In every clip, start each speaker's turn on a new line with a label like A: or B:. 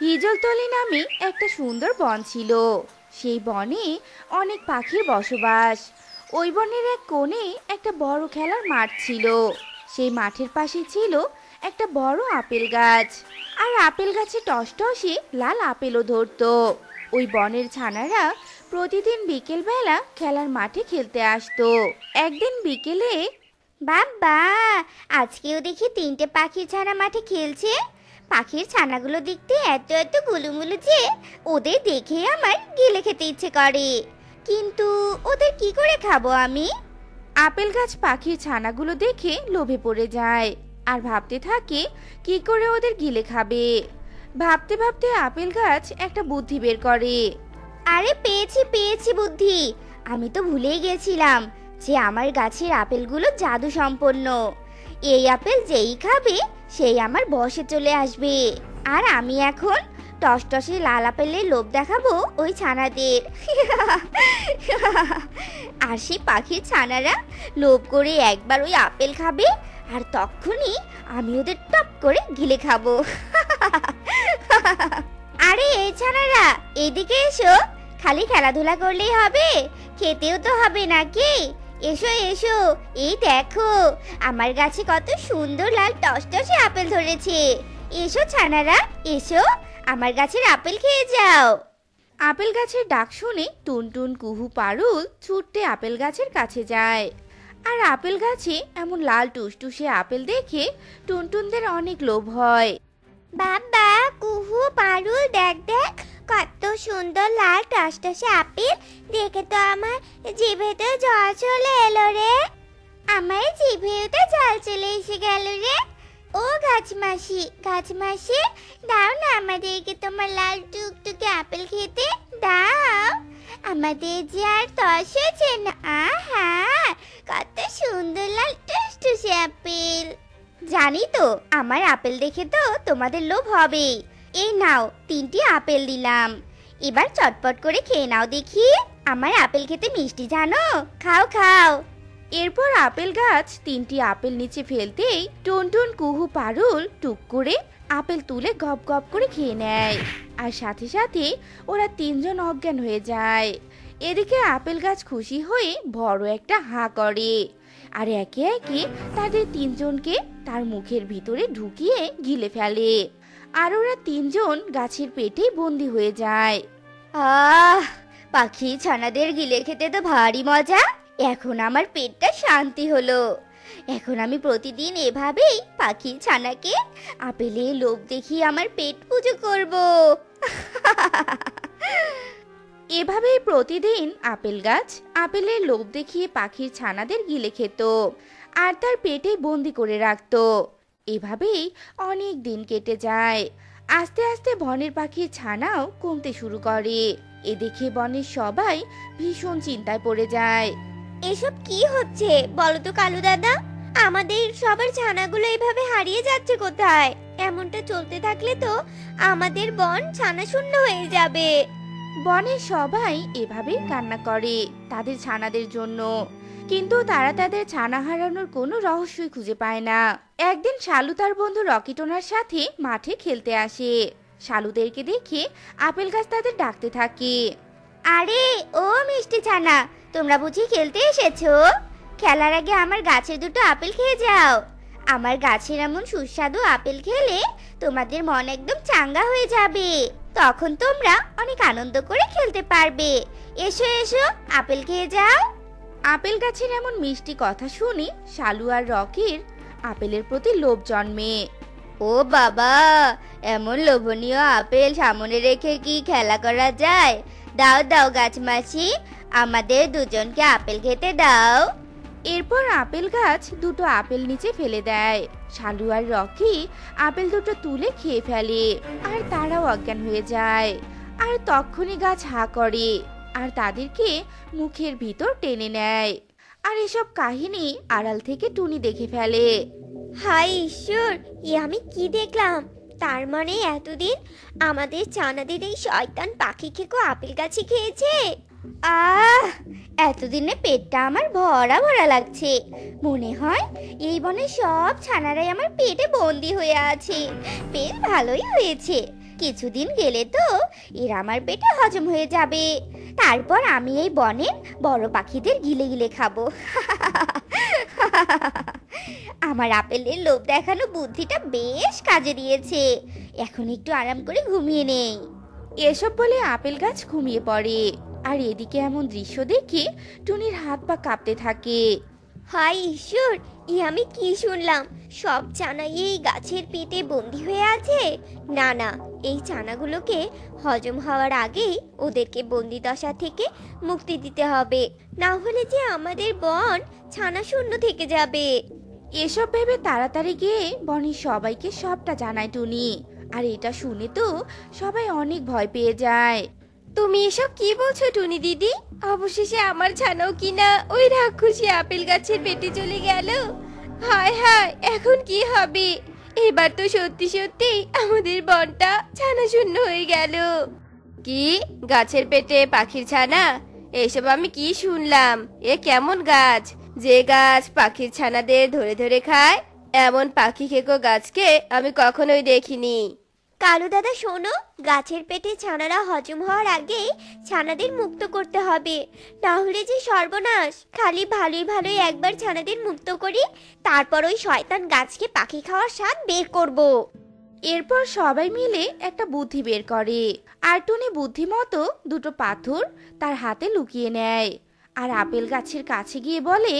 A: হিজলতলি নামে একটা সুন্দর বন ছিল। সেই বনে অনেক পাখির বসবাস। ওই বনের এক কোণে একটা বড় খেলার মাঠ ছিল। সেই মাঠের পাশে ছিল একটা বড় আপেল গাছ। আর আপেল গাছে টসটসে লাল আপেলও ধরতো। ওই বনের ছানারা প্রতিদিন বিকেলবেলা খেলার মাঠে খেলতে আসতো। একদিন বিকেলে,
B: বাবা, আজকেও দেখি তিনটে পাখির ছানা মাঠে খেলছে। পাখির ছানাগুলো দেখতে এত এত গুলুমুলু যে ওদের দেখে আমার গিলে খেতে ইচ্ছে করে, কিন্তু ওদের কি করে খাবো আমি?
A: আপেল গাছ পাখির ছানাগুলো দেখে লোভে পড়ে যায় আর ভাবতে থাকে কি করে ওদের গিলে খাবে। ভাবতে ভাবতে আপেল গাছ একটা বুদ্ধি বের করে।
B: আরে পেয়েছি পেয়েছি বুদ্ধি। আমি তো ভুলেই গেছিলাম যে আমার গাছের আপেলগুলো জাদু সম্পন্ন। এই আপেল যেই খাবে সেই আমার বশে চলে আসবে। আর আমি এখন টসটসে লাল আপেলের লোভ দেখাবো ওই ছানাদের। আর সেই পাখির ছানারা লোভ করে একবার ওই আপেল খাবে, আর তখনই আমি ওদের টপ করে গিলে খাবো। আরে এই ছানারা, এইদিকে এসো। খালি খেলাধুলা করলেই হবে, খেতেও তো হবে নাকি? এসো এসো, এই দেখো আমার গাছে কত সুন্দর লাল টসটসে আপেল ধরেছে। এসো ছানারা, এসো, আমার গাছের আপেল খেয়ে যাও।
A: আপেল গাছের ডাক শুনে টুনটুন, কুহু, পারুল ছুটতে আপেল গাছের কাছে যায়। আর আপেল গাছে এমন লাল টুসটুসে আপেল দেখে টুনটুনদের অনেক লোভ হয়।
B: বাবা, কুহু, পারুল, দেখ দেখ কত সুন্দর লাল টসটসে আপেল। দেখে তো আমার জিভেতে জল চলে এলো রে। আমার জিভেতে জল চলে এসে গেল রে। ও গাছমাসি, গাছমাসি, দাও না আমাদেরকে তোমার লাল টুকটুকে আপেল খেতে দাও। আমাদের যে আর তস হচ্ছে না। আহা, কত সুন্দর লাল টুসটুসে আপেল। জানি তো আমার আপেল দেখে তো তোমাদের লোভ হবে। এই নাও, 3টি আপেল দিলাম। এবার চটপট করে খেয়ে নাও দেখি। আমার আপেল খেতে মিষ্টি জানো, খাও খাও।
A: এরপর আপেল গাছ 3টি আপেল নিচে ফেলতেই টুনটুন, কুহু, পারুল টুক করে আপেল তুলে গপ গপ করে খেয়ে নেয়। আর সাথে সাথে ওরা 3জন অজ্ঞান হয়ে যায়। এদিকে আপেল গাছ খুশি হয়ে বড় একটা হাঁ করে আর একে একে তাদের 3জনকে তার মুখের ভিতরে ঢুকিয়ে গিলে ফেলে। আর ওরা 3জন গাছের পেটে বন্দি হয়ে যায়।
B: আহ, পাখি ছানাদের গিলে খেতে তো ভারী মজা। এখন আমার পেটটা শান্তি হলো। এখন আমি প্রতিদিন এভাবেই পাখি ছানাকে আপেলে লোভ দেখিয়ে আমার পেট পুজো করব।
A: এভাবেই প্রতিদিন আপেল গাছ আপেলের লোভ দেখিয়ে পাখির ছানাদের গিলে খেত আর তার পেটে বন্দি করে রাখতো। এভাবেই অনেক দিন কেটে যায়। আস্তে আস্তে বনের পাখির ছানাও কমতে শুরু করে। এ দেখে বনের সবাই ভীষণ চিন্তায় পড়ে যায়।
B: এসব কি হচ্ছে বলো তো কালু দাদা? আমাদের সবার ছানাগুলো এভাবে হারিয়ে যাচ্ছে কোথায়? এমনটা চলতে থাকলে তো আমাদের বন ছানা শূন্য হয়ে যাবে।
A: বনের সবাই এভাবেই কান্না করে তাদের ছানাদের জন্য, কিন্তু তারা তাদের ছানা হারানোর কোনো রহস্যই খুঁজে পায় না। একদিন শালু তার বন্ধু রকিটোনার সাথে মাঠে খেলতে আসে। শালুদেরকে দেখে আপেল গাছ তাদের ডাকতে থাকে।
B: আরে ও মিষ্টি ছানা, তোমরা বুঝি খেলতে এসেছো? খেলার আগে আমার গাছের দুটো আপেল খেয়ে যাও। আমার গাছের এমন সুস্বাদু আপেল খেলে তোমাদের মন একদম চাঙ্গা হয়ে যাবে। তখন তোমরা অনেক আনন্দ করে খেলতে পারবে। এসো এসো, আপেল খেয়ে যাও।
A: আপেল গাছের এমন মিষ্টি কথা শুনে শালু আর রকির আপেলের প্রতি লোভ জন্মে।
B: ও বাবা, এমন লোভনীয় আপেল সামনে রেখে কি খেলা করা যায়? দাও দাও গাছমাসি, আমাদের দুজনকে আপেল খেতে দাও।
A: এরপর আপেল গাছ দুটো আপেল নিচে ফেলে দেয়। শালু আর রকি আপেল দুটো তুলে খেয়ে ফেলে আর তারাও অজ্ঞান হয়ে যায়। আর তখনই গাছ হাঁ করে আর তাদেরকে মুখের ভিতর টেনে নেয়। আর এসব কাহিনী আড়াল থেকে টুনি দেখে ফেলে।
B: হায় ঈশ্বর, এ আমি কি দেখলাম? তার মানে এতদিন আমাদের ছানাদের এই শয়তান পাখি খেকো আপেল গাছে খেয়েছে। আহ, এতদিনে পেটটা আমার ভরা ভরা লাগছে। মনে হয় এই বনে সব ছানারাই আমার পেটে বন্দি হয়ে আছে। বেশ ভালোই হয়েছে, কিছুদিন গেলে তো এরা আমার পেটে হজম হয়ে যাবে। তারপর আমি এই বনের বড় পাখিদের গিলে গিলে খাবো। আমার আপেলের লোভ দেখানো বুদ্ধিটা বেশ কাজে দিয়েছে। এখন একটু আরাম করে ঘুমিয়ে নেই।
A: এসব বলে আপেল গাছ ঘুমিয়ে পড়ে। আর এদিকে এমন দৃশ্য দেখে টুনির হাত পা কাঁপতে থাকে।
B: হায় ঈশ্বর, আমি কি শুনলাম? সব চানাই এই গাছের পেটে বন্দি হয়ে আছে। না না, এই চানাগুলোকে হজম হওয়ার আগেই ওদেরকে বন্দি দশা থেকে মুক্তি দিতে হবে, না হলে যে আমাদের বন ছানা শূন্য থেকে যাবে।
A: এসব ভেবে তাড়াতাড়ি গিয়ে বনের সবাইকে সবটা জানায় টুনি। আর এটা শুনে তো সবাই অনেক ভয় পেয়ে যায়।
B: তুমি এসব কি বলছো টুনি দিদি? অবশেষে আমার ছানাও কিনা ওই রাক্ষসী আপেল গাছের পেটে চলে গেল। হায় হায়, এখন কি হবে? এবার তো সত্যি সত্যি আমাদের বনটা ছানা শূন্য হয়ে গেল। কি, গাছের পেটে পাখির ছানা? এসব আমি কি শুনলাম? এ কেমন গাছ যে গাছ পাখির ছানাদের ধরে ধরে খায়? এমন পাখি খেকো গাছকে আমি কখনোই দেখিনি। কালু দাদা শোনো, গাছের পেটে ছানারা হজম হওয়ার আগেই ছানাদের মুক্ত করতে হবে, না হলে যে সর্বনাশ। খালি ভালোই ভালোই একবার ছানাদের মুক্ত করি, তারপর ওই শয়তান গাছকে পাখি খাওয়ার স্বাদ বের করব।
A: এরপর সবাই মিলে একটা বুদ্ধি বের করে। আর টুনি বুদ্ধিমতো দুটো পাথর তার হাতে লুকিয়ে নেয়। আর আপেল গাছের কাছে গিয়ে বলে,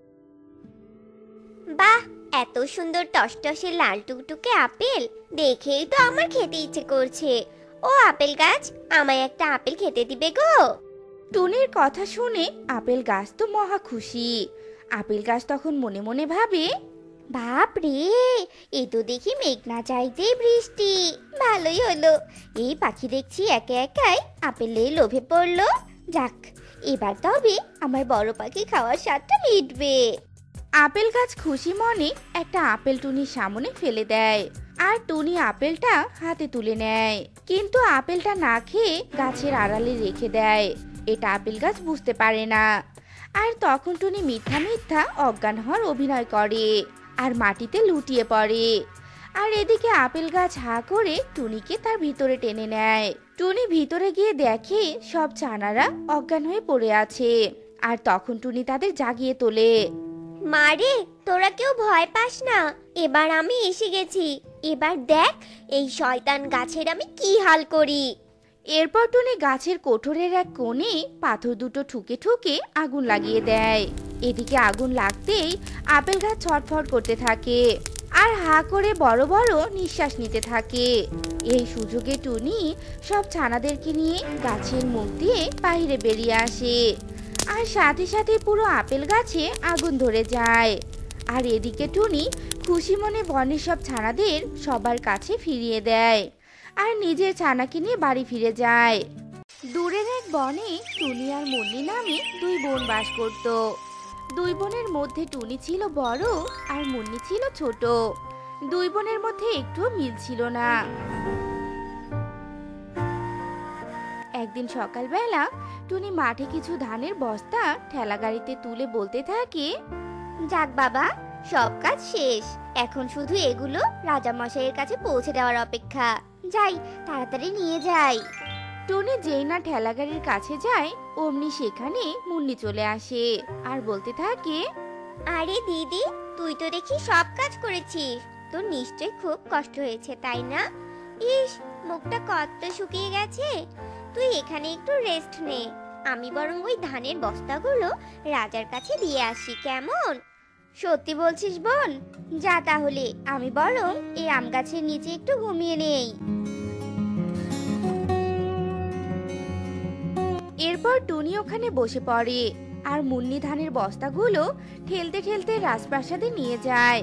B: বাহ, এত সুন্দর টসটসে লাল টুকটুকে আপেল দেখেই তো আমার খেতে ইচ্ছে করছে। ও আপেল গাছ, আমায় একটা আপেল খেতে দিবে গো?
A: টুনির কথা শুনে আপেল গাছ তো মহা খুশি। আপেল গাছ তখন মনে মনে ভাবে,
B: বাপ রে, এ তো দেখি মেঘ না চাইতেই বৃষ্টি। ভালোই হলো, এই পাখি দেখছি একে একাই আপেলের লোভে পড়লো। যাক, এবার তবে আমার বড় পাখি খাওয়ার স্বাদটা মিটবে।
A: আপেল গাছ খুশি মনে একটা আপেল টুনির সামনে ফেলে দেয়। আর টুনি আপেলটা হাতে তুলে নেয়, কিন্তু আপেলটা না খেয়ে গাছের আড়ালে রেখে দেয়। এটা আপেল গাছ বুঝতে পারে না। আর তখন টুনি মিথ্যা মিথ্যা অজ্ঞান হওয়ার অভিনয় করে আর মাটিতে লুটিয়ে পড়ে। আর এদিকে আপেল গাছ হা করে টুনিকে তার ভিতরে টেনে নেয়। টুনি ভিতরে গিয়ে দেখে সব ছানারা অজ্ঞান হয়ে পড়ে আছে। আর তখন টুনি তাদের জাগিয়ে তোলে।
B: মারে, তোরা কেউ ভয় পাস না, এবার আমি এসে গেছি। এবার দেখ এই শয়তান গাছের আমি কি হাল করি।
A: এরপর টুনি গাছের কোঠরের এক কোণে পাথর দুটো ঠুকে ঠুকে আগুন লাগিয়ে দেয়। এদিকে আগুন লাগতেই আপেল গাছ ছটফট করতে থাকে আর হা করে বড় বড় নিঃশ্বাস নিতে থাকে। এই সুযোগে টুনি সব ছানাদেরকে নিয়ে গাছের মুখ দিয়ে বাইরে বেরিয়ে আসে। আর সাথে সাথে পুরো আপেল গাছে আগুন ধরে যায়। আর এদিকে টুনি খুশি মনে বনের সব ছানাদের সবার কাছে ফিরিয়ে দেয় আর নিজের ছানাকে নিয়ে বাড়ি ফিরে যায়। দূরের এক বনে টুনি আর মুন্নি নামে দুই বোন বাস করত। দুই বোনের মধ্যে টুনি ছিল বড় আর মুন্নি ছিল ছোট। দুই বোনের মধ্যে একটুও মিল ছিল না। একদিন সকালবেলা টুনি মাঠে কিছু ধানের বস্তা ঠেলা গাড়িতে তুলে বলতে থাকে,
B: যাক বাবা, সব কাজ শেষ। এখন শুধু এগুলো রাজামশাইয়ের কাছে পৌঁছে দেওয়ার অপেক্ষা। যাই, তাড়াতাড়ি নিয়ে যাই।
A: টুনি যেই না ঠেলা গাড়ির কাছে যায় অমনি সেখানে মুন্নি চলে আসে আর বলতে থাকে,
B: আরে দিদি, তুই তো দেখি সব কাজ করেছিস। তোর নিশ্চয় খুব কষ্ট হয়েছে, তাই না? ইস, মুখটা কত শুকিয়ে গেছে। তুই এখানে একটু রেস্ট নে, আমি বরং ওই ধানের বস্তাগুলো রাজার কাছে দিয়ে আসি, কেমন? সত্যি বলছিস বোন? যা তাহলে, আমি বরং এই আম গাছের নিচে একটু ঘুমিয়ে নেই।
A: এরপর টুনি ওখানে বসে পড়ে আর মুন্নি ধানের বস্তাগুলো ঠেলতে ঠেলতে রাজপ্রাসাদে নিয়ে যায়।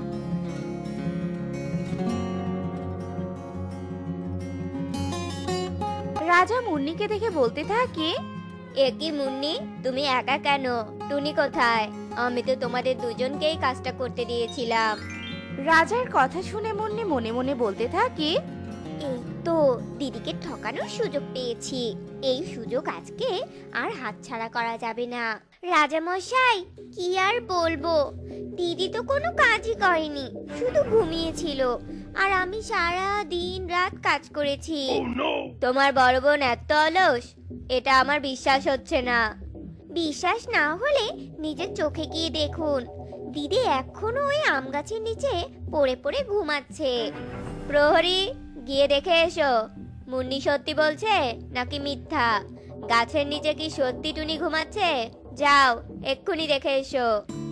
A: রাজা মুন্নিকে দেখে বলতে থাকে,
B: এ কি মুন্নি, তুমি একা কেন? টুনি কোথায়? আমি তো তোমাদের দুজনকেই কাজটা করতে দিয়েছিলাম।
A: রাজার কথা শুনে মুন্নি মনে মনে বলতে থাকে,
B: এই তো দিদিকে ঠকানোর সুযোগ পেয়েছি। এই সুযোগ আজকে আর হাতছাড়া করা যাবে না। রাজামশাই, কি আর বলবো, দিদি তো কোনো কাজই করেনি, শুধু ঘুমিয়েছিল, আর আমি সারা দিন রাত কাজ করেছি। তোমার বড় বোন এত অলস, এটা আমার বিশ্বাস হচ্ছে না। বিশ্বাস না হলে নিজের চোখে গিয়ে দেখুন, দিদি এখনো ওই আম গাছের নিচে পড়ে পড়ে ঘুমাচ্ছে। প্রহরী, গিয়ে দেখে এসো, মুন্নি সত্যি বলছে নাকি মিথ্যা। গাছের নিচে কি সত্যি টুনি ঘুমাচ্ছে? যাও, এক্ষুনি দেখে এসো।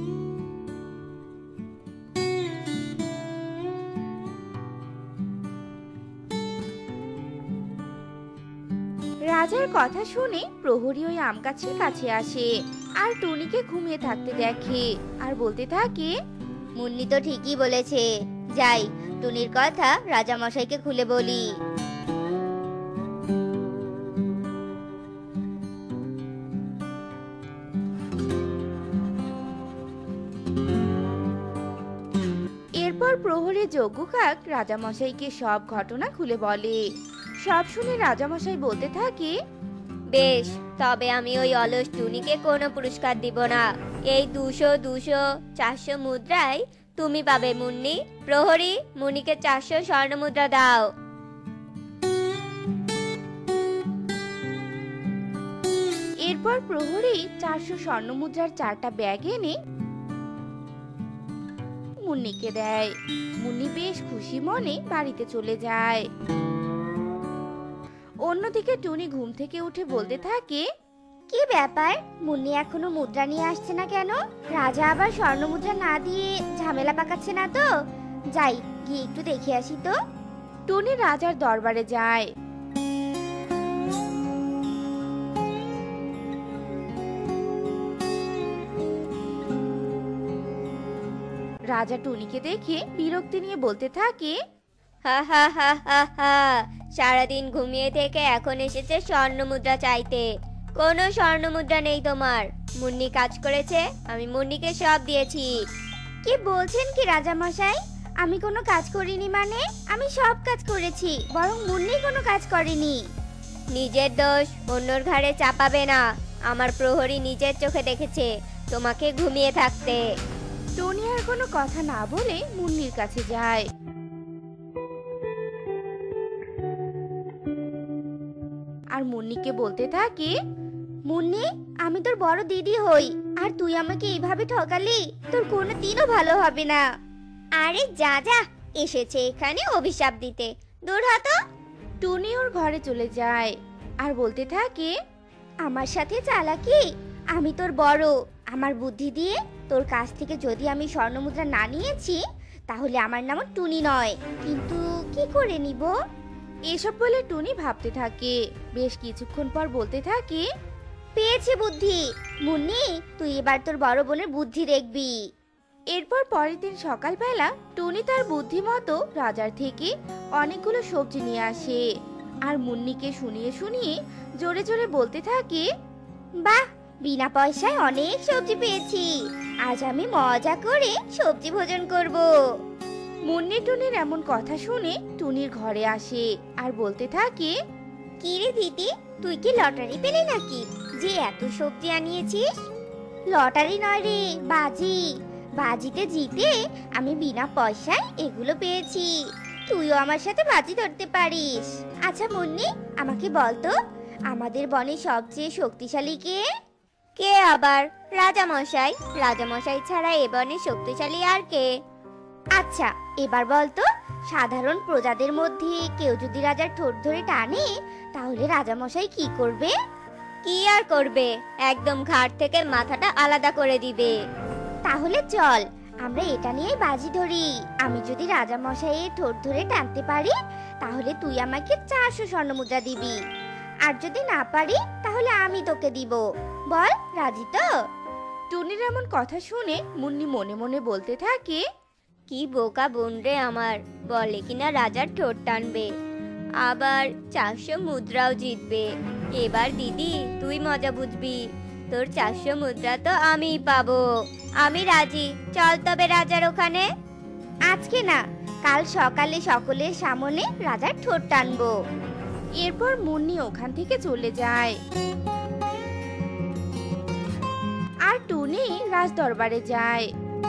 A: রাজার কথা শুনে প্রহরী ওই আম গাছের কাছে আসে আর টুনিকে ঘুমিয়ে থাকতে দেখে আর বলতে থাকে,
B: মুন্নি তো ঠিকই বলেছে, যাই টুনির কথা রাজামশাইকে খুলে বলি।
A: এরপর প্রহরী যজ্ঞকাক রাজামশাইকে সব ঘটনা খুলে বলে। সব শুনে রাজামশাই বলতে থাকে,
B: বেশ, তবে আমি ওই অলস টুনিকে কোনো পুরস্কার দিব না। এই 200, 200, 400 মুদ্রায় তুমি পাবে মুন্নি। প্রহরী, মুন্নিকে 400 স্বর্ণ মুদ্রা দাও।
A: এরপর প্রহরী 400 স্বর্ণ মুদ্রার 4টা ব্যাগ এনে মুন্নিকে দেয়। মুন্নি বেশ খুশি মনে বাড়িতে চলে যায়। অন্যদিকে টুনি ঘুম থেকে উঠে বলতে থাকে,
B: কি ব্যাপার, মুন্নি এখনো মুদ্রা নিয়ে আসছে না কেন? রাজা আবার স্বর্ণ মুদ্রা না দিয়ে ঝামেলা পাকাচ্ছে না তো? যাই, গিয়ে একটু দেখে আসি তো।
A: টুনি রাজার দরবারে যায়। রাজা টুনিকে দেখে বিরক্তি নিয়ে বলতে থাকে,
B: হা হা হা হা হা, সারাদিন ঘুমিয়ে থেকে এখন এসেছে স্বর্ণ মুদ্রা চাইতে। কোনো স্বর্ণ মুদ্রা নেই তোমার। মুন্নি কাজ করেছে, আমি মুন্নিকে সব দিয়েছি। কি বলছেন কি রাজামশাই? আমি কোনো কাজ করিনি মানে? আমি সব কাজ করেছি, বরং মুন্নি কোনো কাজ করেনি। নিজের দোষ অন্যর ঘাড়ে চাপাবে না। আমার প্রহরী নিজের চোখে দেখেছে তোমাকে ঘুমিয়ে থাকতে।
A: টুনি আর কোনো কথা না বলে মুন্নির কাছে যায়। আর মুন্নিকে বলতে থাকে,
B: মুন্নি, আমি তোর বড় দিদি হই, আর তুই আমাকে এইভাবে ঠকালি, তোর কোনো দিনও ভালো হবে না। আরে যা যা, এসেছে এখানে অভিশাপ দিতে, দূর হ তো।
A: টুনি ওর ঘরে চলে যায় আর বলতে থাকে,
B: আমার সাথে চালাকি? আমি তোর বড়, আমার বুদ্ধি দিয়ে তোর কাছ থেকে যদি আমি স্বর্ণমুদ্রা না নিয়েছি, তাহলে আমার নাম টুনি নয়। কিন্তু কি করে নিব?
A: এসব বলে টুনি ভাবতে থাকে। বেশ কিছুক্ষণ পর বলতে থাকে,
B: পেয়েছি বুদ্ধি। মুন্নি, তুই এবার তোর বড় বোনের বুদ্ধি দেখবি।
A: এরপর পরের দিন সকালবেলা টুনি তার বুদ্ধি মতো রাজার থেকে অনেকগুলো সবজি নিয়ে আসে আর মুন্নিকে শুনিয়ে শুনিয়ে জোরে জোরে বলতে থাকে,
B: বাহ, বিনা পয়সায় অনেক সবজি পেয়েছি, আজ আমি মজা করে সবজি ভোজন করব।
A: মুন্নি টুনির এমন কথা শুনে টুনির ঘরে আসে আর বলতে থাকে,
B: কি রে দিদি, তুই কি লটারি পেলি নাকি যে এত সবজি আনিয়েছিস? লটারি নয় রে, বাজি। বাজিতে জিতে আমি বিনা পয়সায় এগুলো পেয়েছি। তুইও আমার সাথে বাজি ধরতে পারিস। আচ্ছা মুন্নি, আমাকে বলতো, আমাদের বনে সবচেয়ে শক্তিশালী কে? কে আবার? রাজামশাই। রাজামশাই ছাড়া এ বনে শক্তিশালী আর কে? আচ্ছা, এবার বলতো, সাধারণ প্রজাদের মধ্যে কেউ যদি রাজার ঠোঁট ধরে টানে, তাহলে রাজামশাই কি করবে? কি আর করবে, একদম ঘাট থেকে মাথাটা আলাদা করে দিবে। তাহলে চল, আমরা এটা নিয়েই বাজি ধরি। আমি যদি রাজামশাইয়ের ঠোঁট ধরে টানতে পারি, তাহলে তুই আমাকে 400 স্বর্ণমুদ্রা দিবি। আর যদি না পারি, তাহলে আমি তোকে দিব। বল, রাজি তো?
A: টুনির এমন কথা শুনে মুন্নি মনে মনে বলতে থাকে,
B: কি বোকা বোন রে আমার, বলে কিনা রাজার ঠোঁট টানবে, আবার 400 মুদ্রাও জিতবে। এবার দিদি তুই মজা বুঝবি, তোর 400 মুদ্রা তো আমিই পাবো। আমি রাজি, চল তবে রাজার ওখানে। আজকে না, কাল সকালে সকলের সামনে রাজার ঠোঁট টানবো।
A: এরপর মুন্নি ওখান থেকে চলে যায়। রাজ দরবারে যায়।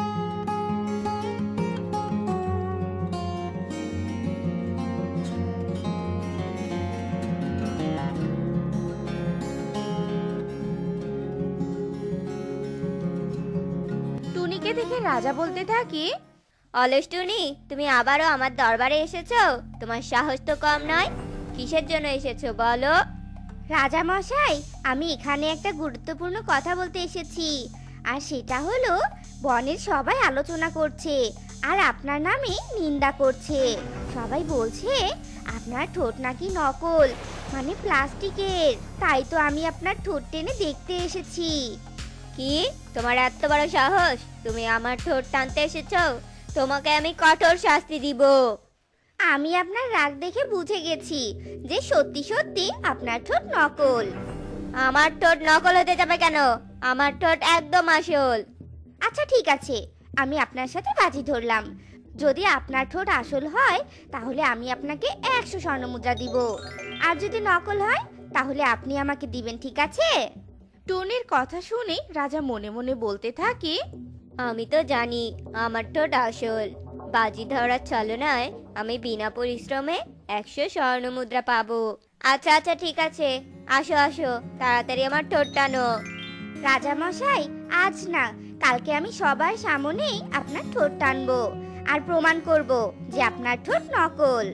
A: টুনিকে দেখে রাজা বলতে থাকে,
B: অলস টুনি, তুমি আবারও আমার দরবারে এসেছো? তোমার সাহস তো কম নয়। কিসের জন্য এসেছো বলো? রাজা মশাই, আমি এখানে একটা গুরুত্বপূর্ণ কথা বলতে এসেছি। আর সেটা হলো, বনের সবাই আলোচনা করছে আর আপনার নামে নিন্দা করছে। সবাই বলছে আপনার ঠোঁট নাকি নকল, মানে প্লাস্টিকের। তাই তো আমি আপনার ঠোঁট টেনে দেখতে এসেছি। কি? তোমার এত বড় সাহস? তুমি আমার ঠোঁট টানতে এসেছো? তোমাকে আমি কঠোর শাস্তি দিব। আমি আপনার রাগ দেখে বুঝে গেছি যে সত্যি সত্যি আপনার ঠোঁট নকল। আমার ঠোঁট নকল হতে যাবে কেন? আমার ঠোঁট একদম আসল। আচ্ছা ঠিক আছে, আমি আপনার সাথে বাজি ধরলাম। যদি আপনার ঠোঁট আসল হয় তাহলে আমি আপনাকে 100 স্বর্ণমুদ্রা দিব। আর যদি নকল হয় তাহলে আপনি আমাকে দিবেন, ঠিক আছে?
A: টুনির কথা শুনে রাজা মনে মনে বলতে থাকে,
B: আমি তো জানি আমার ঠোঁট আসল। বাজি ধরার ছলনায় আমি বিনা পরিশ্রমে 100 স্বর্ণমুদ্রা পাবো। আচ্ছা আচ্ছা ঠিক আছে, আসো আসো, তাড়াতাড়ি আমার ঠোঁট টানো। রাজা মশাই, আজ না, কালকে আমি সবার সামনেই আপনার ঠোঁট টানবো আর প্রমাণ করব যে আপনার ঠোঁট নকল।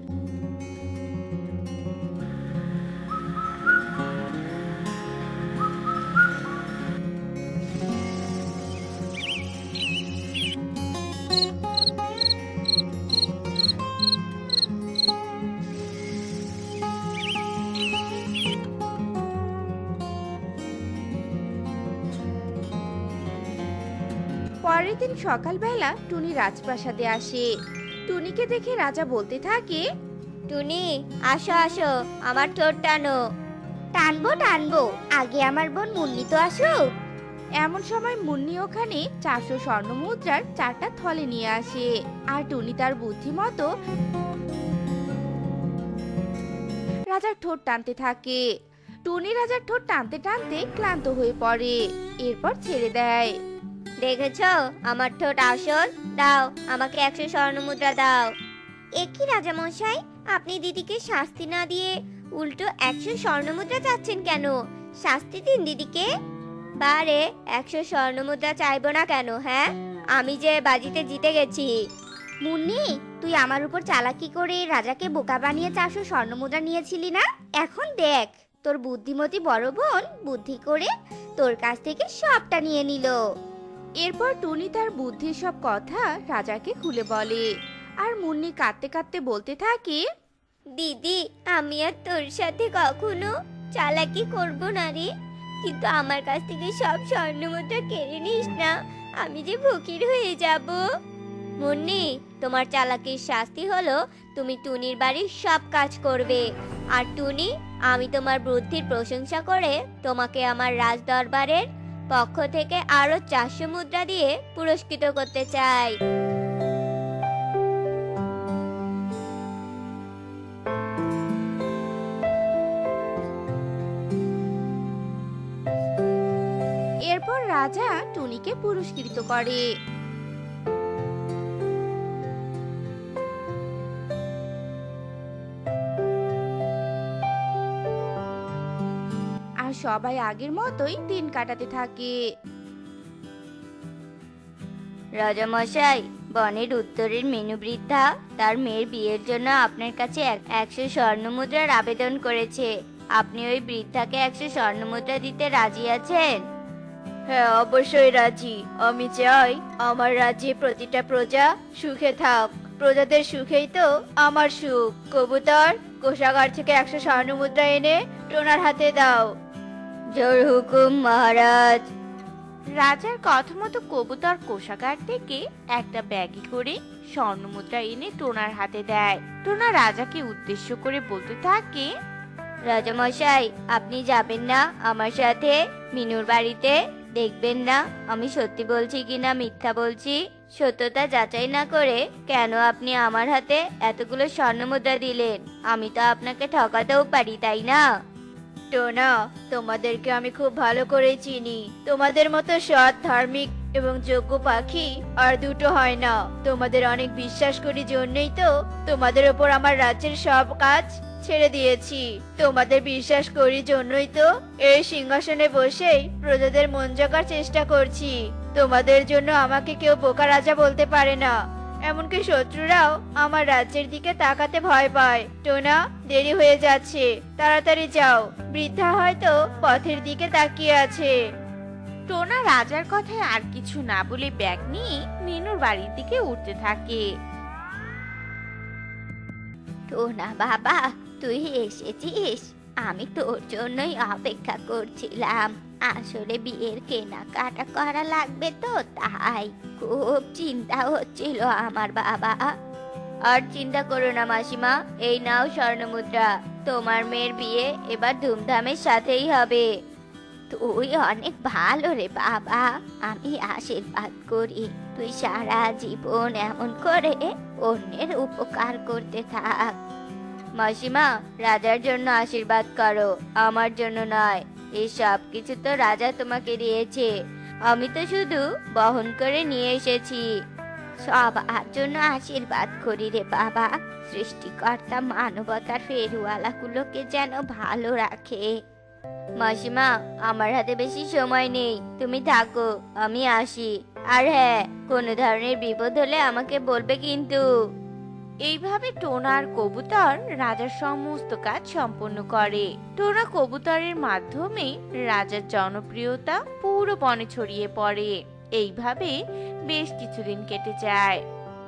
A: পরের দিন সকালবেলা টুনি রাজপ্রাসাদে আসে। টুনিকে দেখে রাজা বলতে থাকে,
B: টুনি, আসো আসো, আমার ঠোঁট টানো। টানবো টানবো, আগে আমার বোন মুন্নি তো আসুক।
A: এমন সময় মুন্নি ওখানে 400 স্বর্ণমুদ্রার 4টা থলে নিয়ে আসে। আর টুনি তার বুদ্ধিমতো রাজার ঠোঁট টানতে থাকে। টুনি রাজার ঠোঁট টানতে টানতে ক্লান্ত হয়ে পড়ে, এরপর ছেড়ে দেয়।
B: দেখেছো আমার ঠোঁট আসল? দাও আমাকে 100 স্বর্ণমুদ্রা দাও। একই রাজা মশাই, আপনি দিদিকে শাস্তি না দিয়ে উল্টো 100 স্বর্ণমুদ্রা চাচ্ছেন কেন? শাস্তি দিন দিদিকে। বারে 100 স্বর্ণমুদ্রা চাইবো না কেন? হ্যাঁ, আমি যে বাজিতে জিতে গেছি। মুন্নি, তুই আমার উপর চালাকি করে রাজাকে বোকা বানিয়ে 400 স্বর্ণমুদ্রা নিয়েছিলি না? এখন দেখ, তোর বুদ্ধিমতী বড় বোন বুদ্ধি করে তোর কাছ থেকে সবটা নিয়ে নিল।
A: এরপর টুনি তার বুদ্ধির সব কথা রাজাকে খুলে বলে। আর মুন্নি কাঁদতে কাঁদতে বলতে থাকে,
B: দিদি, আমি আর তোর সাথে কখনো চালাকি করব না রে, কিন্তু আমার কাছ থেকে সব স্বর্ণমুদ্রা কেড়ে নিস না, আমি যে ফকির হয়ে যাব। মুন্নি, তোমার চালাকির শাস্তি হলো তুমি টুনির বাড়ির সব কাজ করবে। আর টুনি, আমি তোমার বুদ্ধির প্রশংসা করে তোমাকে আমার রাজ দরবারের পক্ষ থেকে আরো 400 মুদ্রা দিয়ে পুরস্কৃত করতে চাই।
A: এরপর রাজা টুনিকে পুরস্কৃত করে। আর সবাই আগের মতোই দিন কাটাতে থাকে।
B: রাজামশাই, বনের উত্তরের মেনু বৃদ্ধা তার মেয়ের বিয়ের জন্য আপনার কাছে 100 স্বর্ণমুদ্রার আবেদন করেছে। আপনি ওই বৃদ্ধাকে 100 স্বর্ণমুদ্রা দিতে রাজি আছেন?
C: হ্যাঁ, অবশ্যই রাজি। আমি চাই আমার রাজ্যে প্রতিটা প্রজা সুখে থাক। প্রজাদের সুখেই তো আমার সুখ। কবুতর, কোষাগার থেকে 100 স্বর্ণমুদ্রা এনে টোনার হাতে দাও।
B: জোর হুকুম মহারাজ।
A: রাজার কথা মতো কবুতর কোষাগার থেকে একটা ব্যাগে করে স্বর্ণমুদ্রা এনে টোনার হাতে দেয়। টোনা রাজাকে উদ্দেশ্য করে বলতে থাকে,
B: রাজামশাই, আপনি যাবেন না আমার সাথে মিনুর বাড়িতে? দেখবেন না আমি সত্যি বলছি কিনা মিথ্যা বলছি। সত্যতা যাচাই না করে কেন আপনি আমার হাতে এতগুলো স্বর্ণমুদ্রা দিলেন? আমি তো আপনাকে ঠকাতেও পারি, তাই না?
C: টোনা, তোমাদেরকে আমি খুব ভালো করে চিনি। তোমাদের মতো সৎ ধার্মিক এবং যোগ্য পাখি আর দুটো হয় না। তোমাদের অনেক বিশ্বাস করি জন্যই তো তোমাদের ওপর আমার রাজ্যের সব কাজ ছেড়ে দিয়েছি। তোমাদের বিশ্বাস করি জন্যই তো এই সিংহাসনে বসেই প্রজাদের মন জোগার চেষ্টা করছি। তোমাদের জন্য আমাকে কেউ বোকা রাজা বলতে পারে না। এমনকি শত্রুরাও আমার রাজ্যের দিকে তাকাতে ভয় পায়। টোনা, দেরি হয়ে যাচ্ছে, তাড়াতাড়ি যাও। বৃদ্ধা হয়তো পথের দিকে তাকিয়ে আছে।
A: টোনা রাজার কথায় আর কিছু না বলে ব্যাগ নিয়ে মিনুর বাড়ির দিকে উঠতে থাকে।
B: টোনা বাবা, তুই এসেছিস? আমি তোর জন্যই অপেক্ষা করছিলাম। আসলে বিয়ের কেনাকাটা করা লাগবে তো, তাই খুব চিন্তা হচ্ছিল আমার বাবা।
C: আর চিন্তা করো না মাসিমা, এই নাও স্বর্ণমুদ্রা। তোমার মেয়ের বিয়ে এবার ধুমধামের সাথেই হবে।
B: তুই অনেক ভালো রে বাবা, আমি আশীর্বাদ করি তুই সারা জীবন এমন করে অন্যের উপকার করতে থাক।
C: মাসিমা, রাজার জন্য আশীর্বাদ করো, আমার জন্য নয়। এই সব কিছু তো রাজা তোমাকে দিয়েছে, আমি তো শুধু বহন করে নিয়ে এসেছি।
B: সবার জন্য আশীর্বাদ করি রে বাবা, সৃষ্টিকর্তা মানবতার ফেরিওয়ালাগুলোকে যেন ভালো রাখে।
C: মাসিমা, আমার হাতে বেশি সময় নেই, তুমি থাকো, আমি আসি। আর হ্যাঁ, কোনো ধরনের বিপদ হলে আমাকে বলবে কিন্তু।
A: এইভাবে টোনা আর কবুতর রাজার সমস্ত কাজ সম্পন্ন করে। টোনা কবুতরের মাধ্যমে রাজার জনপ্রিয়তা পুরো বনে ছড়িয়ে পড়ে। এইভাবে বেশ কিছুদিন কেটে যায়।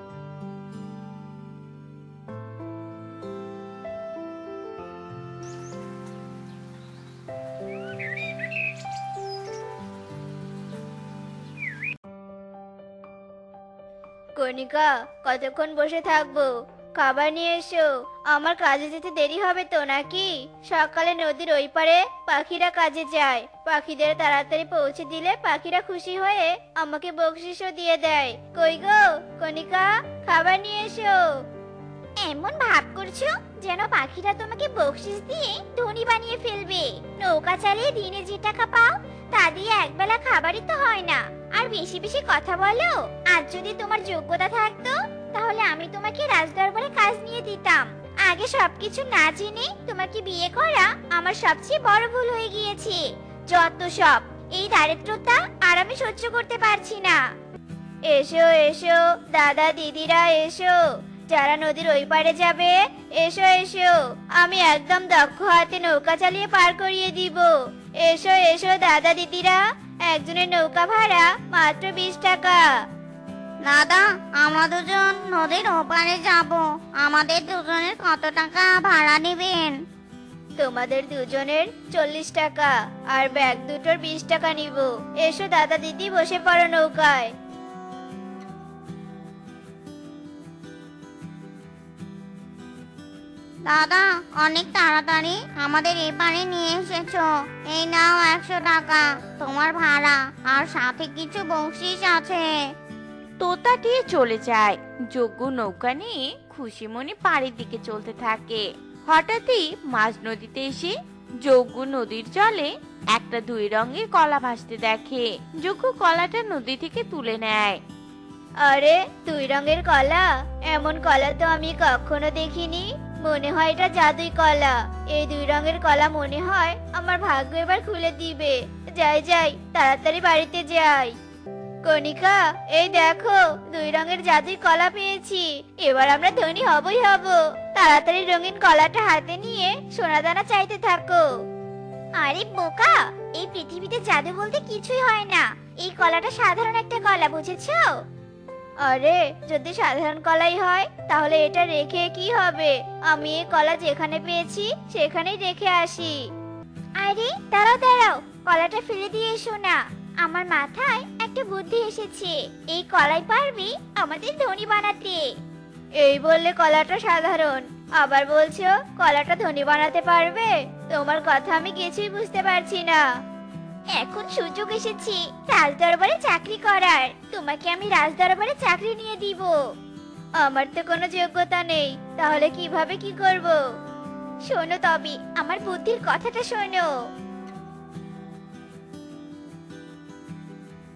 C: কণিকা, কতক্ষণ বসে থাকবো? খাবার নিয়ে এসো, আমার কাজে যেতে দেরি হবে তো নাকি? সকালে নদীর ওই পারে পাখিরা কাজে যায়, পাখিদের তাড়াতাড়ি পৌঁছে দিলে পাখিরা খুশি হয়ে আমাকে বকশিশও দিয়ে দেয়। কই গো কণিকা, খাবার নিয়ে এসো।
B: এমন ভাব করছো যেন পাখিরা তোমাকে বকশিস দিয়ে ধনী বানিয়ে ফেলবে। নৌকা চালিয়ে দিনে যে টাকা পাও তা দিয়ে একবেলা খাবারই তো হয় না, আর বেশি বেশি কথা বলো। আর যদি তোমার যোগ্যতা থাকতো তাহলে আমি তোমাকে রাজদরবারে কাজ নিয়ে দিতাম। আগে সবকিছু না জেনে তোমাকে বিয়ে করা আমার সবচেয়ে বড় ভুল হয়ে গিয়েছে। যত সব, এই দারিদ্রতা আর আমি সহ্য করতে পারছি না।
C: এসো এসো দাদা দিদিরা, এসো যারা নদীর ওই পারে যাবে, এসো এসো, আমি একদম দক্ষ হাতে নৌকা চালিয়ে পার করিয়ে দিব। এসো এসো দাদা দিদিরা, একজনের নৌকা ভাড়া মাত্র 20 টাকা।
B: দাদা, আমরা দুজন নদীর ওপারে যাব, আমাদের দুজনের কত টাকা ভাড়া নেবেন?
C: তোমাদের দুজনের 40 টাকা, আর ব্যাগ দুটোর 20 টাকা নিব। এসো দাদা দিদি, বসে পড়ো নৌকায়।
B: দাদা, অনেক তাড়াতাড়ি আমাদের এপারে নিয়ে এসেছো। এই নাও 100 টাকা তোমার ভাড়া, আর সাথে কিছু বকশিশ আছে।
A: তোতা দিয়ে চলে যায়। যজ্ঞ নৌকা নিয়ে খুশি মনে পাড়ের দিকে চলতে থাকে। হঠাৎই মাঝ নদীতে এসে যজ্ঞ নদীর জলে একটা 2 রঙের কলা ভাসতে দেখে। যজ্ঞ কলাটা নদী থেকে তুলে নেয়।
C: আরে, 2 রঙের কলা? এমন কলা তো আমি কখনো দেখিনি। মনে হয় এটা জাদুই কলা। এই 2 রঙের কলা মনে হয় আমার ভাগ্য এবার খুলে দিবে। যাই যাই, তাড়াতাড়ি বাড়িতে যাই। কণিকা, এই দেখো 2 রঙের জাদুই কলা পেয়েছি। এবার আমরা ধনী হবই হব। তাড়াতাড়ি রঙিন কলাটা হাতে নিয়ে সোনাদানা চাইতে থাকো।
B: আরে বোকা, এই পৃথিবীতে জাদু বলতে কিছুই হয় না। এই কলাটা সাধারণ একটা কলা, বুঝেছো?
C: আরে, যদি সাধারণ কলাই হয় তাহলে এটা রেখে কি হবে? আমি এই কলা যেখানে পেয়েছি সেখানেই রেখে আসি।
B: আরে দাঁড়াও দাঁড়াও, কলাটা ফেলে দিয়ে এসো না। আমার মাথায় একটা বুদ্ধি এসেছে, এই কলাই পারবি আমাদের ধনী বানাতে।
C: এই বললে কলাটা সাধারণ, আবার বলছো কলাটা ধনী বানাতে পারবে? তোমার কথা আমি কিছুই বুঝতে পারছি না।
B: এখন সুযোগ এসেছে রাজদরবারে চাকরি করার। তোমাকে আমি রাজদরবারে চাকরি নিয়ে দিব।
C: আমার তো কোনো যোগ্যতা নেই, তাহলে কিভাবে কি করব?
B: শোনো তবে, আমার বুদ্ধির কথাটা শোনো।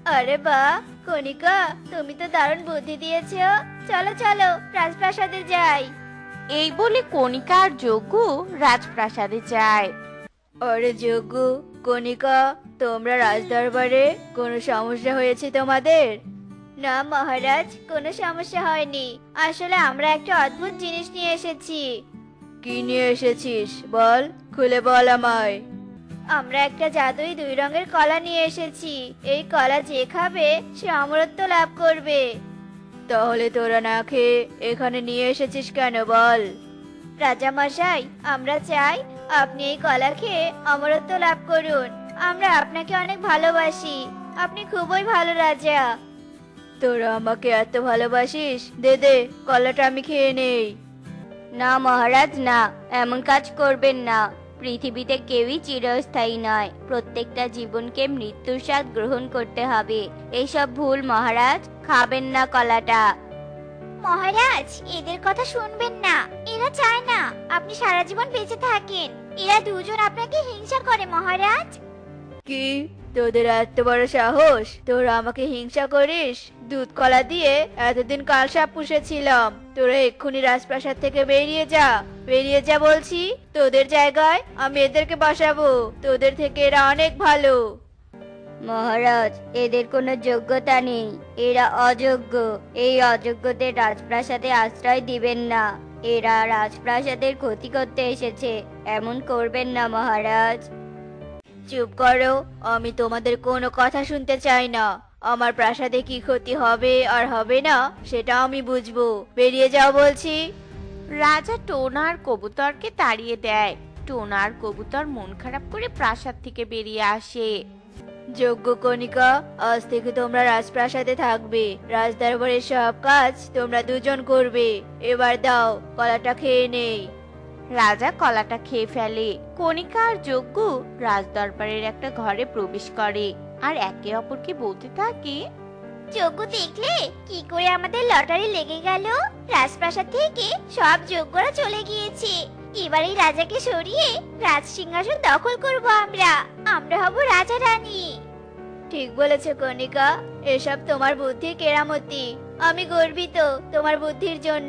C: আরে বাহ, কণিকা, তুমি তো দারুণ বুদ্ধি দিয়েছো। চলো চলো, রাজপ্রাসাদে যাই।
A: এই বলে কণিকা আর যজ্ঞ রাজপ্রাসাদে যায়।
C: আরে যজ্ঞ, কণিকা, তোমরা রাজদরবারে কোনো সমস্যা হয়েছে তোমাদের? না মহারাজ, কোনো সমস্যা হয়নি। আসলে আমরা একটা অদ্ভুত জিনিস নিয়ে এসেছি। কি নিয়ে এসেছিস বল, খুলে বল আমায়। আমরা একটা জাদুই 2 রঙের কলা নিয়ে এসেছি। এই কলা যে খাবে সে অমরত্ব লাভ করবে। তাহলে তোরা না খেয়ে এখানে নিয়ে এসেছিস কেন বল? রাজা মশাই, আমরা চাই আপনি এই কলা খেয়ে অমরত্ব লাভ করুন। আমরা আপনাকে অনেক ভালোবাসি। আপনি খুবই ভালো রাজা। তোরা আমাকে এত ভালোবাসিস, দে দে, কলাটা আমি খেয়ে নেই। না মহারাজ, না, এমন কাজ করবেন না। পৃথিবীতে কেউই চিরস্থায়ী নয়। প্রত্যেকটা জীবনকে মৃত্যুর স্বাদ গ্রহণ করতে হবে। এইসব ভুল মহারাজ, খাবেন না কলাটা।
B: মহারাজ, এদের কথা শুনবেন না। এরা চায় না আপনি সারা জীবন বেঁচে থাকেন। এরা দুজন আপনাকে হিংসা করে মহারাজ।
C: কি, তোদের এত বড় সাহস? তোরা আমাকে হিংসা করিস? দুধ কলা দিয়ে এতদিন কালসাপ পুষেছিলাম। তোরা এক্ষুনি রাজপ্রাসাদ থেকে বেরিয়ে যা, বেরিয়ে যা বলছি। তোদের জায়গায় আমি এদেরকে বসাবো। তোদের থেকে এরা অনেক ভালো। মহারাজ, এদের কোনো যোগ্যতা নেই। এরা অযোগ্য। এই অযোগ্যদের রাজপ্রাসাদে আশ্রয় দিবেন না। এরা রাজপ্রাসাদের ক্ষতি করতে এসেছে। এমন করবেন না মহারাজ। চুপ করো, আমি তোমাদের কোনো কথা শুনতে চাই না। আমার প্রাসাদে কি ক্ষতি হবে আর হবে না সেটা আমি বুঝবো। বেরিয়ে যাও বলছি।
A: রাজা টোনা আর কবুতরকে তাড়িয়ে দেয়। টোনা আর কবুতর মন খারাপ করে প্রাসাদ থেকে বেরিয়ে আসে।
C: যজ্ঞ, কণিকা, আজ থেকে তোমরা রাজপ্রাসাদে থাকবে। রাজদরবারের সব কাজ তোমরা দুজন করবে। এবার দাও, কলাটা খেয়ে নেই।
A: রাজা কলাটা খেয়ে ফেলে। কণিকা আর যজ্ঞ রাজদরবারের একটা ঘরে প্রবেশ করে আর একে অপরকে বলতে থাকে,
B: যজ্ঞ, দেখলে কি করে আমাদের লটারি লেগে গেল? রাজপ্রাসাদ থেকে সব যজ্ঞরা চলে গিয়েছে। এবার এই রাজাকে সরিয়ে রাজ সিংহাসন দখল করব আমরা। আমরা হব রাজা রানী।
C: ঠিক বলেছে কণিকা, এসব তোমার বুদ্ধির কেরামতি। আমি গর্বিত তোমার বুদ্ধির জন্য।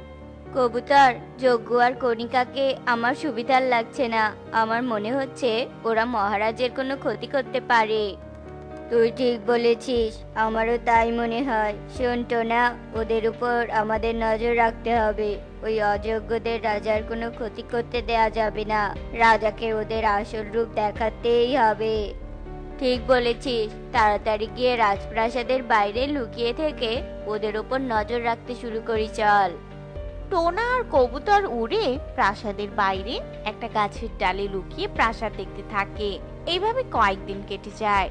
C: কবুতর, যজ্ঞ আর কণিকাকে আমার সুবিধার লাগছে না। আমার মনে হচ্ছে ওরা মহারাজের কোনো ক্ষতি করতে পারে। তুই ঠিক বলেছিস, আমারও তাই মনে হয়। শোন টোনা, ওদের উপর আমাদের নজর রাখতে হবে। ওই অযোগ্যদের রাজার কোনো ক্ষতি করতে দেয়া যাবে না। রাজাকে ওদের আসল রূপ দেখাতেই হবে। ঠিক বলেছিস, তাড়াতাড়ি গিয়ে রাজপ্রাসাদের বাইরে লুকিয়ে থেকে ওদের উপর নজর রাখতে শুরু করি, চল।
A: টোনা আর কবুতর উড়ে প্রাসাদের বাইরে একটা গাছের ডালে লুকিয়ে প্রাসাদ দেখতে থাকে। এইভাবে কয়েকদিন কেটে যায়।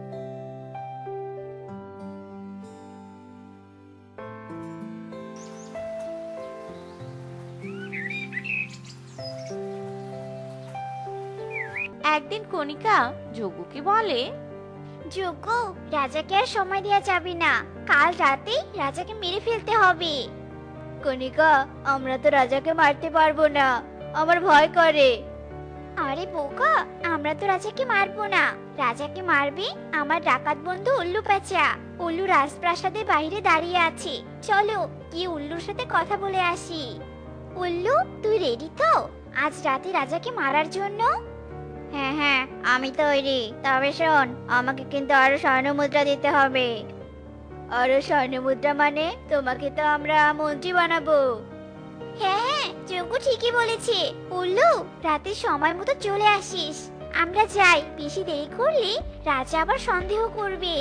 A: একদিন কণিকা যজ্ঞকে বলে,
B: যজ্ঞ, রাজাকে আর সময় দেওয়া যাবে না। কাল রাতেই রাজাকে মেরে ফেলতে হবে।
C: কণিকা, আমরা তো রাজাকে মারতে পারবো না। আমার ভয় করে।
B: আরে বোকা, আমরা তো রাজাকে মারবো না। রাজাকে মারবে আমার ডাকাত বন্ধু উল্লু পেঁচা। উল্লু রাজপ্রাসাদের বাইরে দাঁড়িয়ে আছে। চলো গিয়ে উল্লুর সাথে কথা বলে আসি। উল্লু, তুই রেডি তো আজ রাতে রাজাকে মারার জন্য?
C: হ্যাঁ হ্যাঁ, আমি তৈরি। তবে শোন, আমাকে কিন্তু আরো স্বর্ণ মুদ্রা দিতে হবে। আরো স্বর্ণ মুদ্রা মানে? তোমাকে তো আমরা মন্ত্রী বানাবো।
B: হ্যাঁ হ্যাঁ, যজ্ঞ ঠিকই বলেছে। উল্লু, রাতে সময় মতো চলে আসিস। আমরা যাই, বেশি দেরি করলে রাজা আবার সন্দেহ করবে।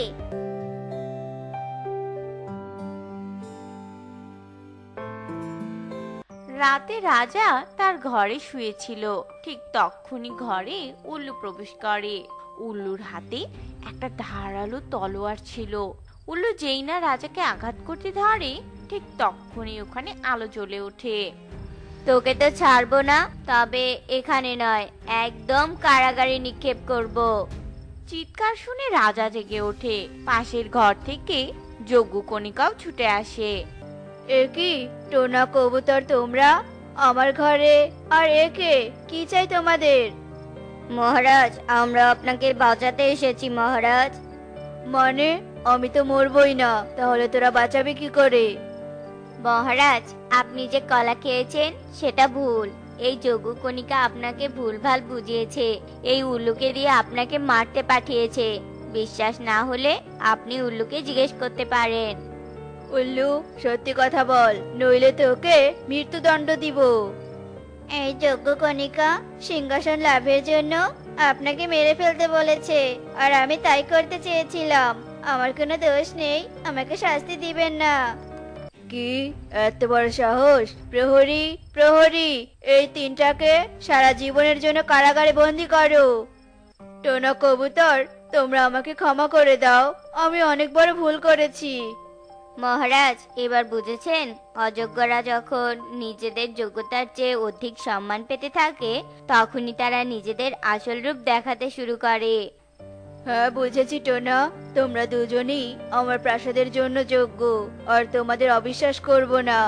A: রাতে রাজা তার ঘরে শুয়েছিল। ঠিক তক্ষুনি ঘরে উল্লু প্রবেশ করে। উল্লুর হাতে একটা ধারালো তলোয়ার ছিল। উল্লু যেই না রাজাকে আঘাত করতে ধরে, ঠিক তক্ষুনি ওখানে আলো জ্বলে ওঠে।
C: তোকে তো ছাড়বো না, তবে এখানে নয়, একদম কারাগারে নিক্ষেপ করব।
A: চিৎকার শুনে রাজা জেগে ওঠে। পাশের ঘর থেকে যজ্ঞ কণিকাও ছুটে আসে।
C: এ কি, টোনা, কবুতর, তোমরা আমার ঘরে? আর একে কি চাই তোমাদের? মহারাজ, আমরা আপনাকে বাঁচাতে এসেছি মহারাজ। মানে আমি তো মরবই না, তাহলে তোরা বাঁচাবে কি করে?
B: মহারাজ, আপনি যে কলা খেয়েছেন সেটা ভুল। এই যজ্ঞকণিকা আপনাকে ভুলভাল বুঝিয়েছে। এই উল্লুকে দিয়ে আপনাকে মারতে পাঠিয়েছে। বিশ্বাস না হলে আপনি উল্লুকে জিজ্ঞেস করতে পারেন।
C: উল্লু, সত্যি কথা বল, নইলে তোকে মৃত্যুদণ্ড দিব। এই যজ্ঞকণিকা সিংহাসন লাভের জন্য আপনাকে মেরে ফেলতে বলেছে, আর আমি তাই করতে চেয়েছিলাম। আমার কোনো দোষ নেই, আমাকে শাস্তি দিবেন না। কি এত বড় সাহস! প্রহরী, প্রহরী, এই তিনটাকে সারা জীবনের জন্য কারাগারে বন্দি করো। টোনা, কবুতর, তোমরা আমাকে ক্ষমা করে দাও, আমি অনেক বড় ভুল করেছি।
B: মহারাজ, এবার বুঝেছেন অযোগ্যরা যখন নিজেদের যোগ্যতার চেয়ে অধিক সম্মান পেতে থাকে তখনই তারা নিজেদের আসল রূপ দেখাতে শুরু করে।
C: হ্যাঁ, বুঝেছি টোনা, তোমরা দুজনই আমার প্রাসাদের জন্য যোগ্য, আর তোমাদের অবিশ্বাস করব না।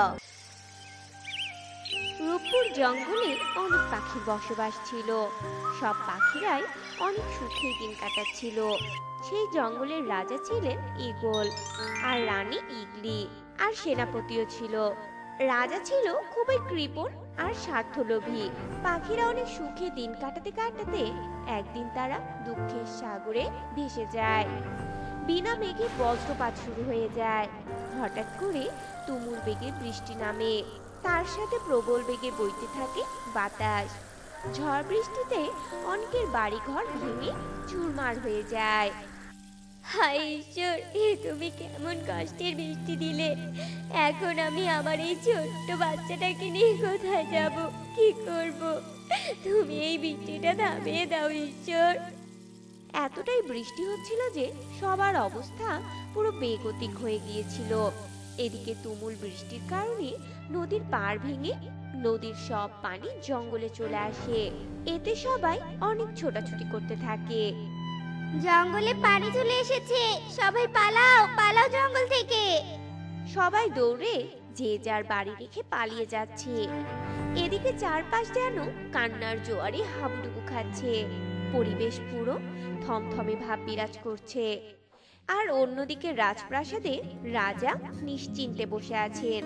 D: রূপপুর জঙ্গলে অনেক পাখির বসবাস ছিল। সব পাখিরাই অনেক সুখে দিন কাটাচ্ছিল। সেই জঙ্গলের রাজা ছিলেন ঈগল, আর রানী ইগলি, আর সেনাপতিও ছিল। রাজা ছিল খুবই কৃপণ আর স্বার্থলোভী। পাখিরা অনেক সুখে দিন কাটাতে কাটাতে একদিন তারা দুঃখের সাগরে ভেসে যায়। বিনা মেঘে বজ্রপাত শুরু হয়ে যায়। হঠাৎ করে তুমুল বেগে বৃষ্টি নামে, তার সাথে প্রবল বেগে বইতে থাকে বাতাস। ঝড় বৃষ্টিতে অনেকের বাড়িঘর ভেঙে চুরমার হয়ে যায়। হায় ঈশ্বর, তুমি কেমন কষ্টের বৃষ্টি দিলে! এখন আমি আমার এই ছোট্ট বাচ্চাটাকে নিয়ে কোথায় যাব, কি করব? তুমি এই বৃষ্টিটা থামিয়ে দাও ঈশ্বর। এতটাই বৃষ্টি হচ্ছিল যে সবার অবস্থা পুরো বেগতিক হয়ে গিয়েছিল। এদিকে তুমুল বৃষ্টির কারণে নদীর পাড় ভেঙে নদীর সব পানি জঙ্গলে চলে আসে। এতে সবাই অনেক ছোটাছুটি করতে থাকে।
B: জঙ্গলে পানি চলে এসেছে, সবাই পালাও, পালাও জঙ্গল থেকে।
D: সবাই দৌড়ে যে যার বাড়ি রেখে পালিয়ে যাচ্ছে। এদিকে চারপাশ যেন কান্নার জোয়ারে হাবুডুবু খাচ্ছে। পরিবেশ পুরো থমথমে ভাব বিরাজ করছে। আর অন্যদিকে রাজপ্রাসাদে রাজা নিশ্চিন্তে বসে আছেন।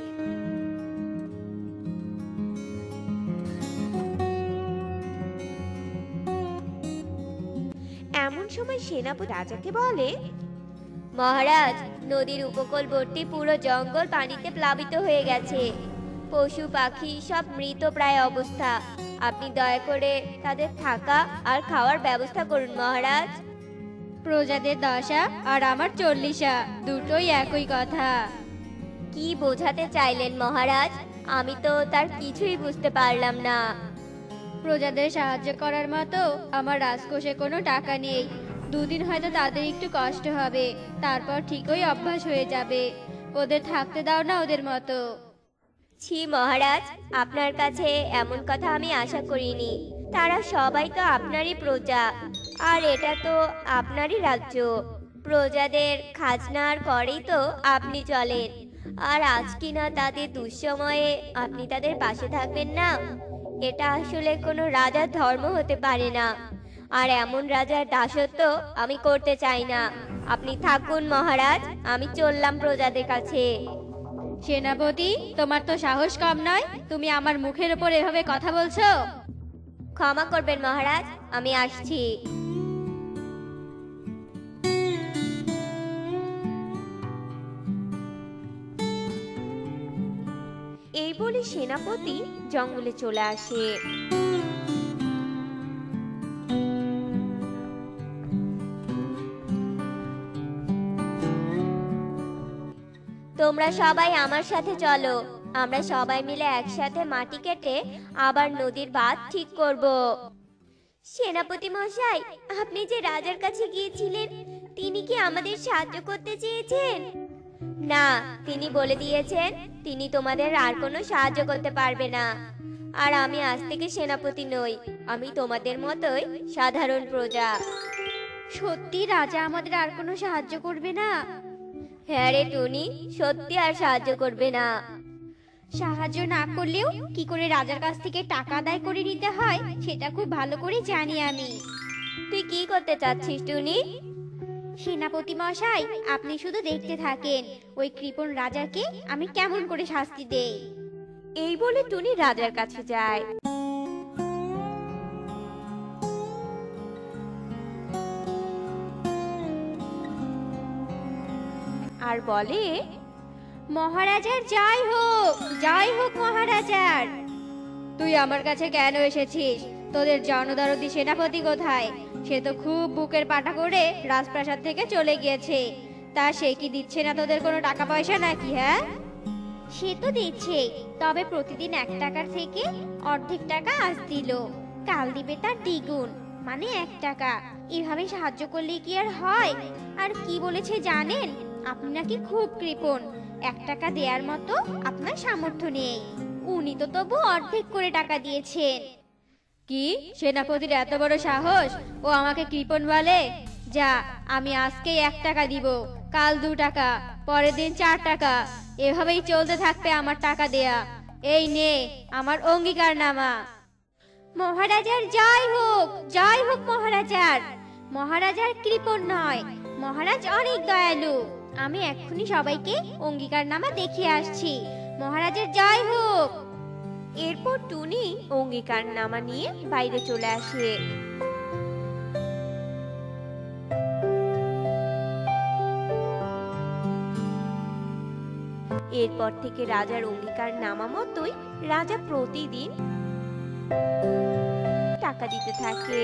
D: এমন সময় সেনাপতি রাজাকে বলে, মহারাজ, নদীর উপকূলবর্তী পুরো জঙ্গল পানিতে প্লাবিত হয়ে গেছে। পশু পাখি সব মৃত প্রায় অবস্থা। আপনি দয়া করে তাদের থাকা আর খাওয়ার ব্যবস্থা করুন মহারাজ।
E: প্রজাদের দশা আর আমার 40, দুটোই একই কথা।
D: কি বোঝাতে চাইলেন মহারাজ? আমি তো তার কিছুই বুঝতে পারলাম না।
E: প্রজাদের সাহায্য করার মতো আমার রাজকোষে কোনো টাকা নেই। দুদিন হয়তো তাদের একটু কষ্ট হবে, তারপর ঠিকই অভ্যাস হয়ে যাবে। ওদের থাকতে দাও না ওদের মতো।
D: ছি মহারাজ, আপনার কাছে এমন কথা আমি আশা করিনি। তারা সবাই তো আপনারই প্রজা, আর এটা তো আপনারই রাজ্য। প্রজাদের খাজনার করেই তো আপনি চলেন, আর আজ কিনা তাদের দুঃসময়ে আপনি তাদের পাশে থাকবেন না। এটা আসলে কোনো রাজার ধর্ম হতে পারে না, আর এমন রাজার দাসত্ব আমি করতে চাই না। আপনি থাকুন মহারাজ, আমি চললাম প্রজাদের কাছে।
E: সেনাপতি, তোমার তো সাহস কম নয়, তুমি আমার মুখের উপর এভাবে কথা বলছো?
D: ক্ষমা করবেন মহারাজ, আমি আসছি। এই বলে সেনাপতি জঙ্গলে চলে আসে। তোমরা সবাই আমার সাথে চলো, আমরা সবাই মিলে একসাথে মাটি কেটে আবার নদীর বাঁধ ঠিক করব। সেনাপতি মশাই, আপনি যে রাজার কাছে গিয়েছিলেন, তিনি কি আমাদের সাহায্য করতে চেয়েছেন? না, তিনি বলে দিয়েছেন তিনি তোমাদের আর কোনো সাহায্য করতে পারবে না। আর আমি আজ থেকে সেনাপতি নই, আমি তোমাদের মতোই সাধারণ প্রজা।
E: সত্যি রাজা আমাদের আর কোনো সাহায্য করবে না?
D: হ্যাঁ রে টুনি, সত্যি আর সাহায্য করবে না।
E: সাহায্য না করলেও কি করে রাজার কাছ থেকে টাকা আদায় করে নিতে হয় সেটা খুব ভালো করে জানি আমি।
D: তুই কি করতে চাচ্ছিস টুনি?
E: সেনাপতি মশাই, আপনি শুধু দেখতে থাকেন ওই কৃপণ রাজাকে আমি কেমন করে শাস্তি দেই।
D: এই বলে টুনি রাজার কাছে যায়। আর বলে,
E: মহারাজার জয় হোক, জয় হোক মহারাজার। তুই আমার কাছে কেন এসেছিস? তোদের জনদরদি সেনাপতি কোথায়? সে তো খুব বুকের পাটা করে রাজপ্রাসাদ থেকে চলে গিয়েছে। তা সে কি দিচ্ছে না তোদের কোনো টাকা পয়সা নাকি? হ্যাঁ, সে তো দিচ্ছে, তবে প্রতিদিন 1 টাকার থেকে অর্ধেক টাকা আজ দিল, কাল দিবে তার দ্বিগুণ, মানে 1 টাকা। এভাবে সাহায্য করলে কি আর হয়? আর কি বলেছে জানেন? আপনি নাকি খুব কৃপণ, 1 টাকা দেওয়ার মতো আপনার সামর্থ্য নেই। উনি তো তবু অর্ধেক করে টাকা দিয়েছেন। কি, সেনাপতির এত বড় সাহস? ও আমাকে কৃপণ বলে? যা, আমি আজকে 1 টাকা দিব, কাল 2 টাকা, পরের দিন 4 টাকা, এভাবেই চলতে থাকবে আমার টাকা দেয়া। এই নে আমার অঙ্গীকারনামা। মহারাজার জয় হোক, জয় হোক মহারাজার। মহারাজার কৃপণ নয়, মহারাজ অনেক দয়ালু। আমি এক্ষুনি সবাইকে অঙ্গীকারনামা দেখিয়ে আসছি। মহারাজের জয় হোক।
D: এরপর টুনি অঙ্গীকারনামা নিয়ে বাইরে চলে আসে। এরপর থেকে রাজার অঙ্গীকারনামা মতোই রাজা প্রতিদিন টাকা দিতে থাকে।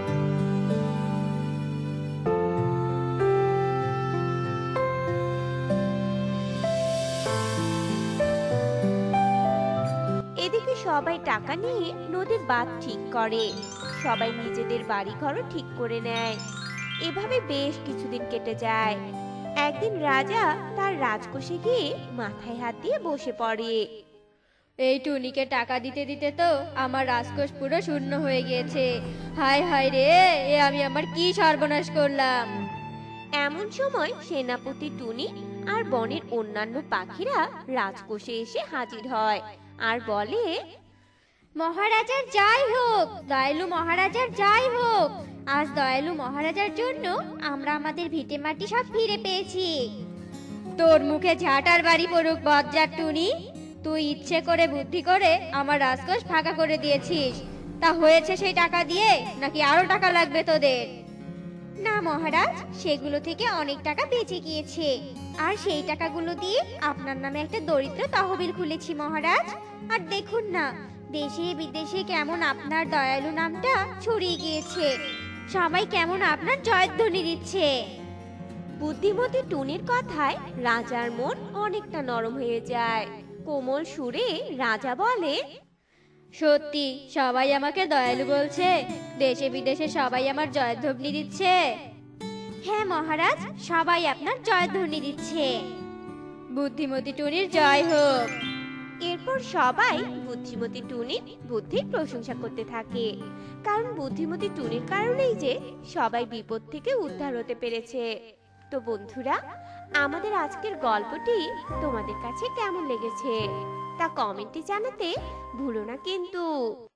D: এদিকে সবাই টাকা নিয়ে নদীর বাঁধ ঠিক করে, সবাই নিজেদের বাড়িঘরও ঠিক করে নেয়। এভাবে বেশ কিছুদিন কেটে যায়। একদিন রাজা তার রাজকোষে গিয়ে মাথায় হাত দিয়ে বসে পড়ে।
E: এই টুনিকে টাকা দিতে দিতে তো আমার রাজকোষ পুরো শূন্য হয়ে গিয়েছে। হায় হায় রে, এ আমি আমার কি সর্বনাশ করলাম।
D: এমন সময় সেনাপতি টুনি আর বনের অন্যান্য পাখিরা রাজকোষে এসে হাজির হয় আর বলে,
E: মহারাজার জয় হোক, দয়ালু মহারাজার জয় হোক। আজ দয়ালু মহারাজার জন্য আমরা আমাদের ভিটে মাটি সব ফিরে পেয়েছি। তোর মুখে ঝাঁটার বাড়ি পড়ুক বজ্জাত টুনি। তুই ইচ্ছে করে বুদ্ধি করে আমার রাজকোষ ফাঁকা করে দিয়েছিস। তা হয়েছে সেই টাকা দিয়ে, নাকি আরো টাকা লাগবে তোদের? না মহারাজ, সেগুলো থেকে অনেক টাকা বেঁচে গিয়েছে, আর সেই টাকাগুলো দিয়ে আপনার নামে একটা দরিদ্র তহবিল খুলেছি মহারাজ। আর দেখুন না, দেশে বিদেশে কেমন আপনার দয়ালু নামটা ছড়িয়ে গিয়েছে। সবাই কেমন আপনার জয়ধ্বনি দিচ্ছে।
D: বুদ্ধিমতী টুনির কথায় রাজার মন অনেকটা নরম হয়ে যায়। কোমল সুরে রাজা বলে,
E: সত্যি সবাই আমাকে দয়ালু বলছে? দেশে বিদেশে সবাই আমার জয়ধ্বনি দিচ্ছে? হ্যাঁ মহারাজ, সবাই আপনার জয়ধ্বনি দিচ্ছে। বুদ্ধিমতী টুনির জয় হোক।
D: এরপর সবাই বুদ্ধিমতী টুনির বুদ্ধির প্রশংসা করতে থাকে, কারণ বুদ্ধিমতী টুনির কারণেই যে সবাই বিপদ থেকে উদ্ধার হতে পেরেছে। তো বন্ধুরা, আমাদের আজকের গল্পটি তোমাদের কাছে কেমন লেগেছে তা কমেন্টে জানাতে ভুলো না কিন্তু।